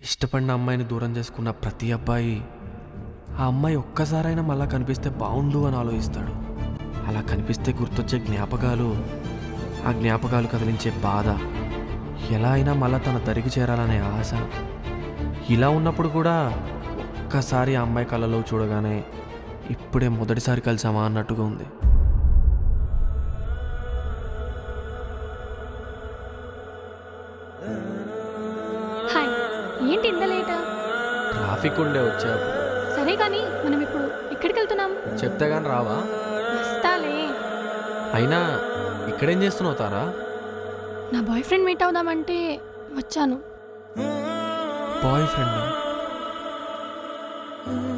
ఇష్టపడిన అమ్మాయిని దూరం చేసుకున్న ప్రతి అబ్బాయి ఆ అమ్మాయి ఒక్కసారైనా మళ్ళా కనిపిస్తే బాగుండు అని ఆలోచిస్తాడు. అలా కనిపిస్తే గుర్తొచ్చే జ్ఞాపకాలు, ఆ జ్ఞాపకాలు కదిలించే బాధ, ఎలా అయినా మళ్ళీ తన దరికి చేరాలనే ఆశ. ఇలా ఉన్నప్పుడు కూడా ఒక్కసారి ఆ అమ్మాయి కళ్ళలో చూడగానే ఇప్పుడే మొదటిసారి కలిసామా అన్నట్టుగా ఉంది. హాయ్, ఏంటి ఇంత లేట్? ట్రాఫిక్ ఉండే వచ్చేప్పుడు. సరే కానీ మనం ఇప్పుడు ఎక్కడికి వెళ్తున్నాం? చెప్తే కానీ రావా? వస్తాలే. అయినా ఇక్కడేం చేస్తున్నావు తారా? నా బాయ్ ఫ్రెండ్ మీట్ అవుదామంటే వచ్చాను. Boy friend